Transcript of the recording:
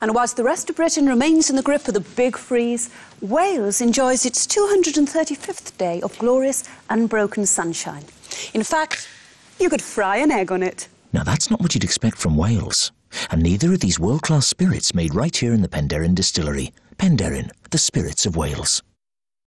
And whilst the rest of Britain remains in the grip of the big freeze, Wales enjoys its 235th day of glorious unbroken sunshine. In fact, you could fry an egg on it. Now that's not what you'd expect from Wales. And neither are these world-class spirits made right here in the Penderyn distillery. Penderyn, the spirits of Wales.